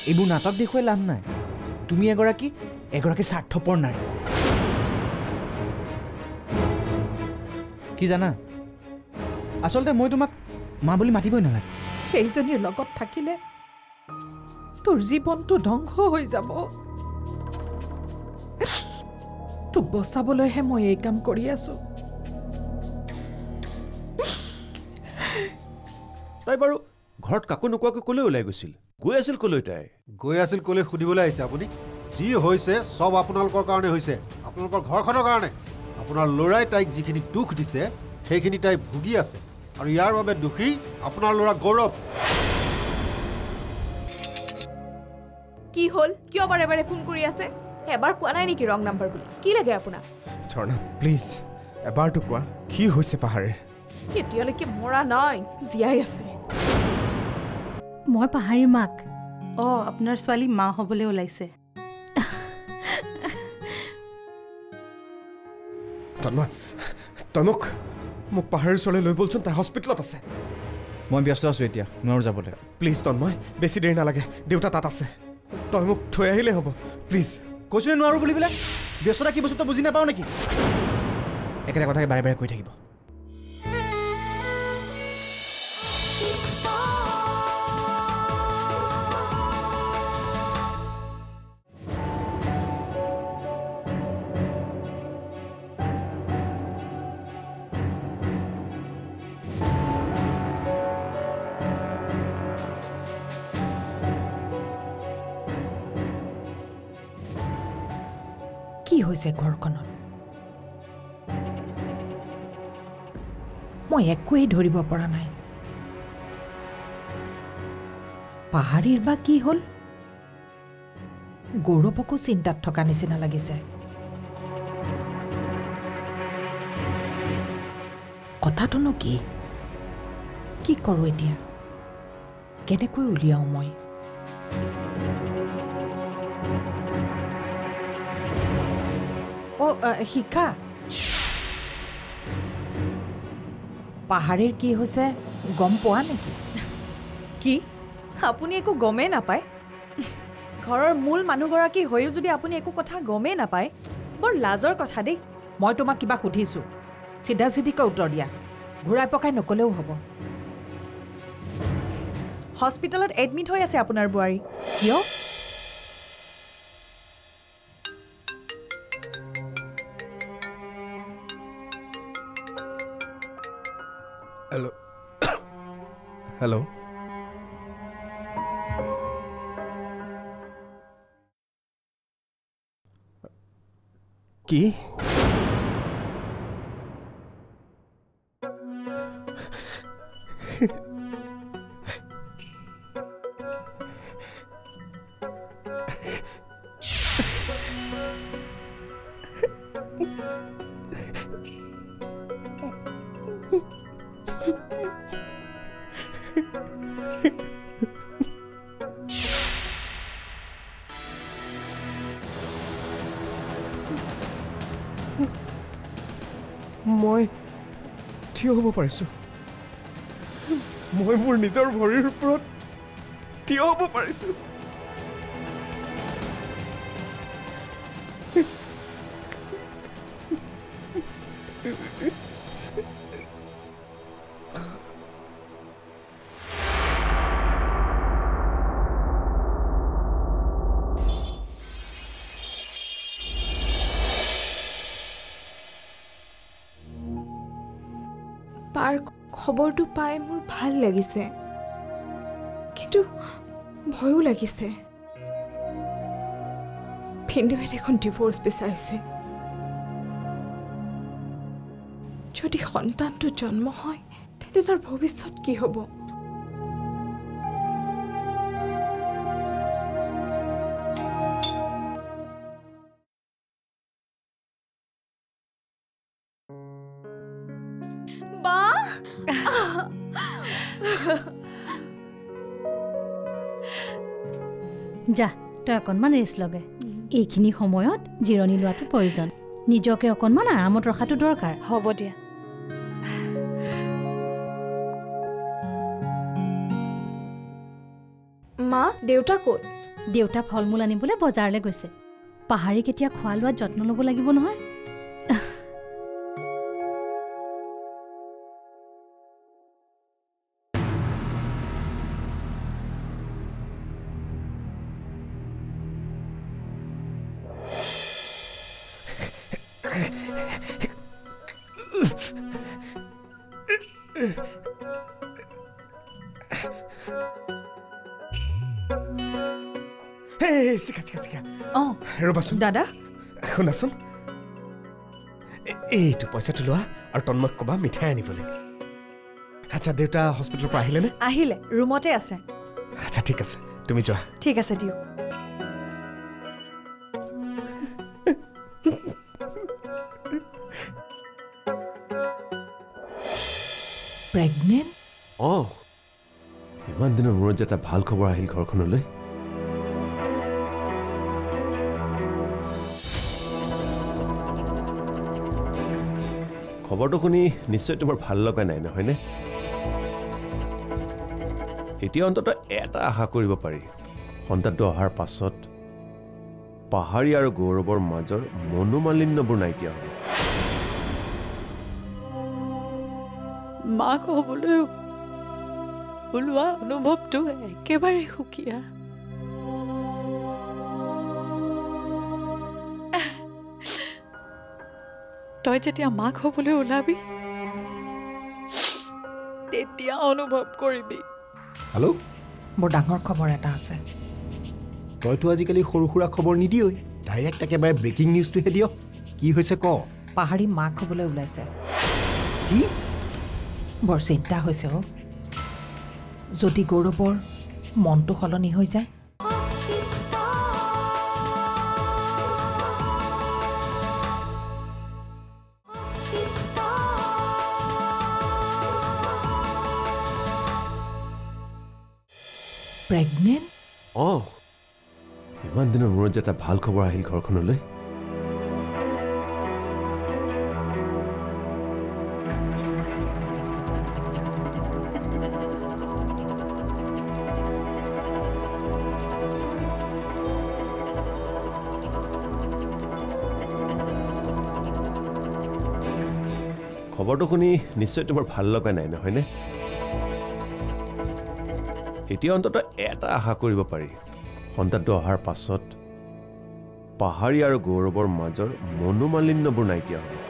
এইবোৰ নাটক দেখুৱাই লাভ নাই তুমি এগৰাকী স্বাৰ্থপৰ নাৰী কি জানা আচলতে মই তোমাক মা বুলি মাতিবই নালাগে সেইজনীৰ লগত থাকিলে তোৰ জীৱনটো ধ্বংস হৈ যাব তোক বচাবলৈহে মই এই কাম কৰি আছো তাই বাৰু ঘৰত কাকো নোকোৱাকৈ ক'লৈ ওলাই গৈছিল গৈ আছিল ক'লৈ সুধিবলৈ আহিছে আপুনি যি হৈছে সব আপোনালোকৰ কাৰণে হৈছে আপোনালোকৰ ঘৰখনৰ কাৰণে আপোনাৰ ল'ৰাই তাইক যিখিনি দুখ দিছে সেইখিনি তাই ভুগি আছে আৰু ইয়াৰ বাবে দুখী আপোনাৰ ল'ৰা গৌৰৱ কি হল কিয় বাৰে বাৰে ফোন কৰি আছে এবাৰ কোৱা নাই নেকি ৰং নাম্বাৰ বুলি কি লাগে আপোনাক ঝৰ্ণা প্লিজ এবাৰটো কোৱা কি হৈছে পাহাৰে এতিয়ালৈকে মৰা নাই জীয়াই আছে মই পাহাৰীৰ মাক আপোনাৰ ছোৱালী মা হ'বলৈ ওলাইছে তই মোক পাহাৰীৰ ওচৰলৈ লৈ বলচোন তাই হস্পিটেলত আছে মই ব্যস্ত আছোঁ এতিয়া নোৱাৰোঁ যাবলৈ প্লিজ তন্ময় বেছি দেৰি নালাগে দেউতা তাত আছে তই মোক থৈ আহিলেই হ'ব প্লিজ কৈছোনে নোৱাৰোঁ বুলি পেলাই ব্যস্ততা কি বস্তু তই বুজি নাপাওঁ নেকি একেটা কথাকে বাৰে বাৰে কৈ থাকিব কি হৈছে ঘৰখনত মই একোৱেই ধৰিব পৰা নাই পাহাৰীৰ বা কি হ'ল গৌৰৱকো চিন্তাত থকা নিচিনা লাগিছে কথাটোনো কি কৰোঁ এতিয়া কেনেকৈ উলিয়াওঁ মই শিখা পাহাৰীৰ কি হৈছে গম পোৱা নেকি কি আপুনি একো গমেই নাপায় ঘৰৰ মূল মানুহগৰাকী হৈও যদি আপুনি একো কথা গমেই নাপায় বৰ লাজৰ কথা দেই মই তোমাক কিবা সুধিছোঁ চিধা চিধিকৈ উত্তৰ দিয়া ঘূৰাই পকাই নকলেও হ'ব হস্পিটেলত এডমিট হৈ আছে আপোনাৰ বোৱাৰী কিয় হেল্ল' কি মই থিয় হ'ব পাৰিছোঁ মই মোৰ নিজৰ ভৰিৰ ওপৰত থিয় হ'ব পাৰিছোঁ পাৰ খবৰটো পাই মোৰ ভাল লাগিছে কিন্তু ভয়ো লাগিছে ভিন্দুৱে দেখোন ডিভোৰ্চ বিচাৰিছে যদি সন্তানটো জন্ম হয় তেন্তে তাৰ ভৱিষ্যত কি হ'ব যা তই অকণমান ৰেষ্ট লগে এইখিনি সময়ত জিৰণি লোৱাটো প্ৰয়োজন নিজকে অকণমান আৰামত ৰখাটো দৰকাৰ হ'ব দিয়া মা দেউতা ক'ত দেউতা ফল মূল আনিবলৈ বজাৰলৈ গৈছে পাহাৰী কেতিয়া খোৱা লোৱাত যত্ন ল'ব লাগিব নহয় চিকা অঁ ৰ'বাচোন দাদা শুনাচোন এইটো পইচাটো লোৱা আৰু তন্ময়ক ক'বা মিঠাই আনিবলৈ আচ্ছা দেউতা হস্পিটেলৰ পৰা আহিলেনে আহিলে ৰুমতে আছে আচ্ছা ঠিক আছে তুমি যোৱা ঠিক আছে দিয়ক প্ৰেগনেণ্ট অঁ ইমান দিনৰ মূৰত যে এটা ভাল খবৰ আহিল ঘৰখনলৈ খবৰটো শুনি নিশ্চয় তোমাৰ ভাল লগা নাই নহয়নে এতিয়া অন্ততঃ এটা আশা কৰিব পাৰি সন্তানটো অহাৰ পাছত পাহাৰী আৰু গৌৰৱৰ মাজৰ মনোমালিন্যবোৰ নাইকিয়া হ'ব মাক হ'বলৈ ওলোৱা অনুভৱটো একেবাৰে সুকীয়া তই যেতিয়া মাক হ'বলৈ ওলাবি তেতিয়া অনুভৱ কৰিবি হেল্ল' বৰ ডাঙৰ খবৰ এটা আছে তইতো আজিকালি সৰু সুৰা খবৰ নিদিয়ই ডাইৰেক্ট একেবাৰে ব্ৰেকিং নিউজটোহে দিয় কি হৈছে ক পাহাৰী মাক হ'বলৈ ওলাইছে কি বৰ চিন্তা হৈছে অ' যদি গৌৰৱৰ মনটো সলনি হৈ যায় প্ৰেগনেণ্ট অঁ ইমান দিনৰ মূৰত যে এটা ভাল খবৰ আহিল ঘৰখনলৈ খবৰটো শুনি নিশ্চয় তোমাৰ ভাল লগা নাই নহয়নে এতিয়া অন্ততঃ এটা আশা কৰিব পাৰি সন্তানটো অহাৰ পাছত পাহাৰী আৰু গৌৰৱৰ মাজৰ মনোমালিন্যবোৰ নাইকিয়া হ'ব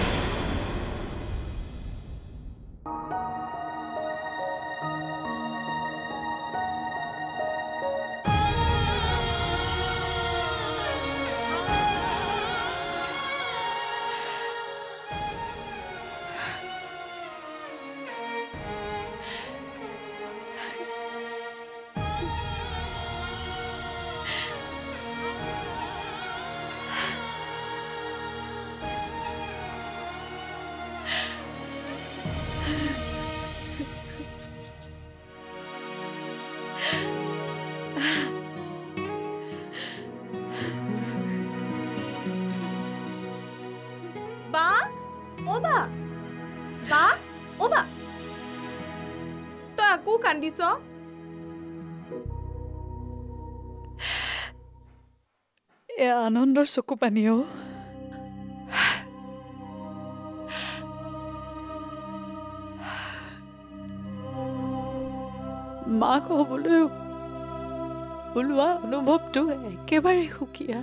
বা অ' বা বা অ' বা তই আকৌ কান্দিছ এয়া আনন্দৰ চকু পানী অ' মাক হ'বলৈ ওলোৱা অনুভৱটো একেবাৰে সুকীয়া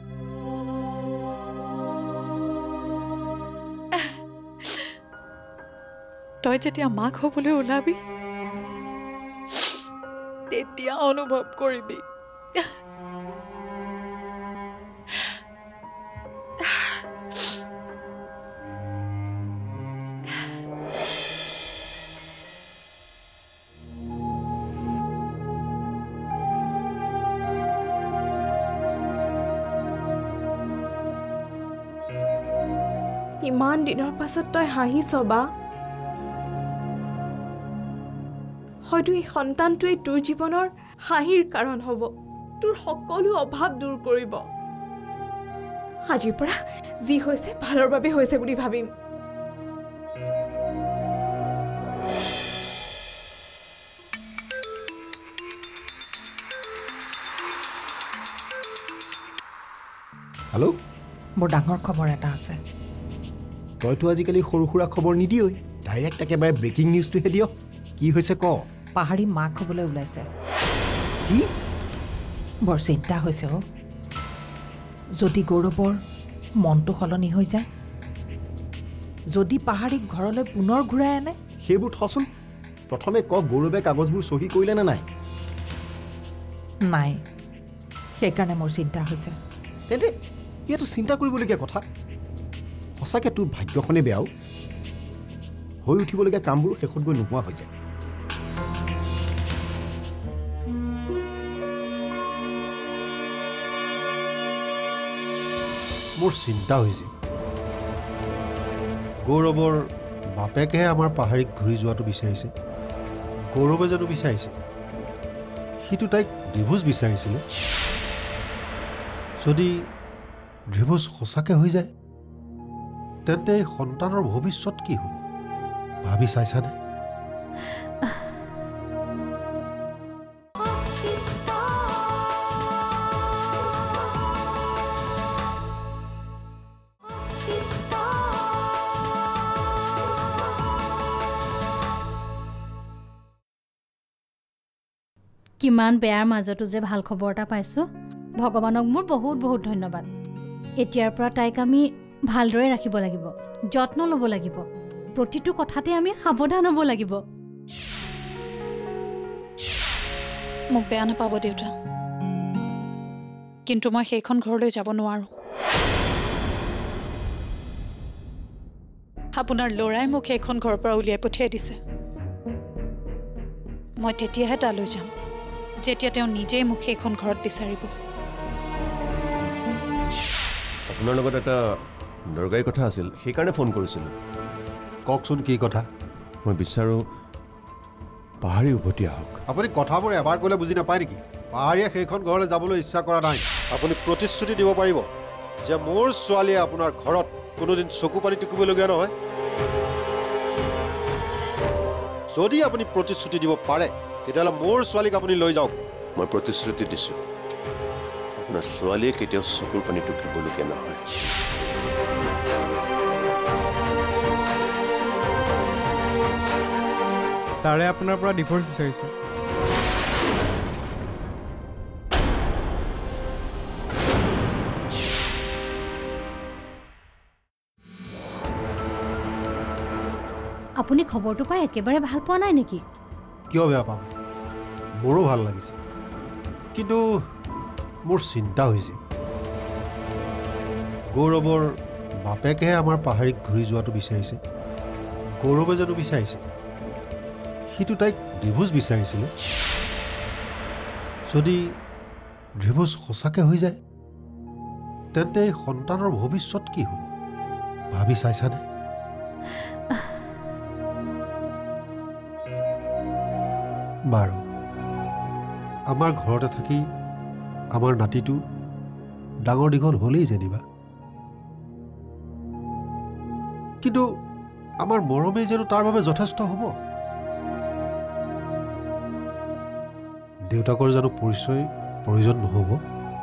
তই যেতিয়া মাক হ'বলৈ ওলাবি তেতিয়া অনুভৱ কৰিবি ইমান দিনৰ পাছত তই হাঁহিছ বা হয়তো এই সন্তানটোৱে তোৰ জীৱনৰ হাঁহিৰ কাৰণ হ'ব তোৰ সকলো অভাৱ দূৰ কৰিব আজিৰ পৰা যি হৈছে ভালৰ বাবে হৈছে বুলি ভাবিম হেল্ল', বৰ ডাঙৰ খবৰ এটা আছে। তইতো আজিকালি সৰু সুৰা খবৰ নিদিয়ই, ডাইৰেক্ট একেবাৰে ব্ৰেকিং নিউজটোহে দিয়। কি হৈছে ক? পাহাৰী মাক হ'বলৈ ওলাইছে। কি? বৰ চিন্তা হৈছে অ'। যদি গৌৰৱৰ মনটো সলনি হৈ যায়, যদি পাহাৰীক ঘৰলৈ পুনৰ ঘূৰাই আনে। সেইবোৰ থচোন, প্ৰথমে ক গৌৰৱে কাগজবোৰ চহী কৰিলে নে নাই? নাই, সেইকাৰণে মোৰ চিন্তা হৈছে। তেন্তে ইয়াতো চিন্তা কৰিবলগীয়া কথা। সঁচাকৈ তোৰ ভাগ্যখনেই বেয়াও, হৈ উঠিবলগীয়া কামবোৰ শেষত গৈ নোহোৱা হৈ যায়। মোৰ চিন্তা হৈছে গৌৰৱৰ বাপেকেহে আমাৰ পাহাৰীক ঘূৰি যোৱাটো বিচাৰিছে। গৌৰৱে জানো বিচাৰিছে? সিটো তাইক ডিভোৰ্চ বিচাৰিছিলে। যদি ডিভোৰ্চ সঁচাকৈ হৈ যায়, তেন্তে এই সন্তানৰ ভৱিষ্যত কি হ'ব ভাবি চাইছানে? কিমান বেয়াৰ মাজতো যে ভাল খবৰ এটা পাইছোঁ, ভগৱানক মোৰ বহুত বহুত ধন্যবাদ। এতিয়াৰ পৰা তাইক আমি ভালদৰে ৰাখিব লাগিব, যত্ন ল'ব লাগিব, প্ৰতিটো কথাতে আমি সাৱধান হ'ব লাগিব। মোক বেয়া নাপাব দেউতা, কিন্তু মই সেইখন ঘৰলৈ যাব নোৱাৰোঁ। আপোনাৰ ল'ৰাই মোক সেইখন ঘৰৰ পৰা উলিয়াই পঠিয়াই দিছে। মই তেতিয়াহে তালৈ যাম যেতিয়া তেওঁ নিজেই মোক সেইখন ঘৰত বিচাৰিব। আপোনাৰ লগত এটা দৰকাৰী কথা আছিল, সেইকাৰণে ফোন কৰিছিলোঁ। কওকচোন কি কথা? মই বিচাৰোঁ পাহাৰী উভতি আহক। আপুনি কথাবোৰ এবাৰ ক'লে বুজি নাপায় নেকি? পাহাৰীয়ে সেইখন ঘৰলৈ যাবলৈ ইচ্ছা কৰা নাই। আপুনি প্ৰতিশ্ৰুতি দিব পাৰিব যে মোৰ ছোৱালীয়ে আপোনাৰ ঘৰত কোনোদিন চকু পানী টুকিবলগীয়া নহয়? যদি আপুনি প্ৰতিশ্ৰুতি দিব পাৰে, তেতিয়াহ'লে মোৰ ছোৱালীক আপুনি লৈ যাওক। মই প্ৰতিশ্ৰুতি দিছোঁ, আপোনাৰ ছোৱালীয়ে কেতিয়াও চকুৰ পানী টুকিবলগীয়া নহয়। ছাৰে আপোনাৰ পৰা ডিভোৰ্চ বিচাৰিছে। আপুনি খবৰটো পাই একেবাৰে ভাল পোৱা নাই নেকি? কিয় বেয়া পাম? মোৰো ভাল লাগিছে, কিন্তু মোৰ চিন্তা হৈছে গৌৰৱৰ বাপেকেহে আমাৰ পাহাৰীক ঘূৰি যোৱাটো বিচাৰিছে। গৌৰৱে জানো বিচাৰিছে? সিটো তাইক ডিভোৰ্চ বিচাৰিছিলে। যদি ডিভোৰ্চ সঁচাকৈ হৈ যায়, তেন্তে এই সন্তানৰ ভৱিষ্যত কি হ'ব ভাবি চাইছানে? বাৰু, আমাৰ ঘৰতে থাকি আমাৰ নাতিটো ডাঙৰ দীঘল হ'লেই যেনিবা, কিন্তু আমাৰ মৰমেই জানো তাৰ বাবে যথেষ্ট হ'ব? দেউতাকৰ জানো পৰিচয় প্ৰয়োজন নহ'ব?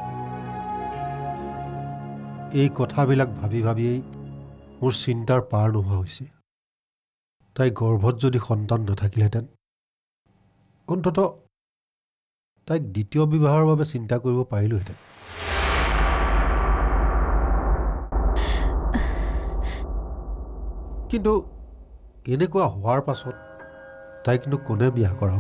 এই কথাবিলাক ভাবি ভাবিয়েই মোৰ চিন্তাৰ পাৰ নোহোৱা হৈছে। তাই গৰ্ভত যদি সন্তান নাথাকিলহেঁতেন, অন্ততঃ তাইক দ্বিতীয় বিবাহৰ বাবে চিন্তা কৰিব পাৰিলোহেঁতেন। কিন্তু এনেকুৱা হোৱাৰ পাছত তাইকনো কোনে বিয়া কৰাব?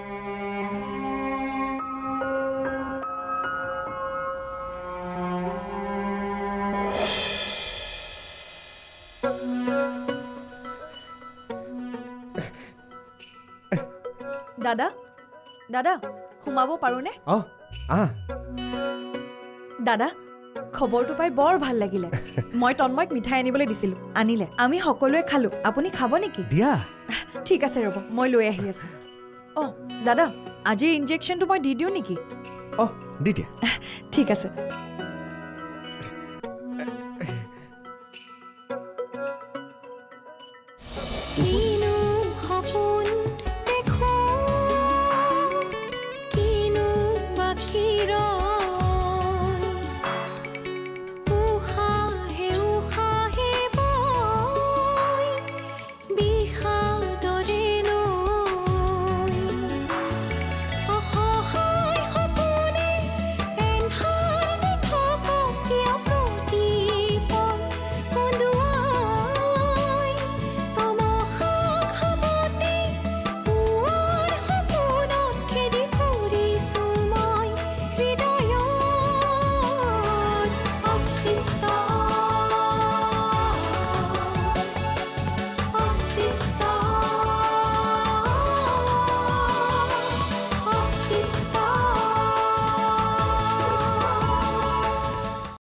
দাদা, দাদা সোমাব পাৰোঁনে? দাদা, খবৰটো পাই বৰ ভাল লাগিলে। মই তন্ময়ক মিঠাই আনিবলৈ দিছিলোঁ, আনিলে। আমি সকলোৱে খালোঁ। আপুনি খাব নেকি? দিয়া। ঠিক আছে ৰ'ব, মই লৈ আহি আছোঁ। অঁ দাদা, আজিৰ ইনজেকশ্যনটো মই দি দিওঁ নেকি? দি দিয়া। ঠিক আছে।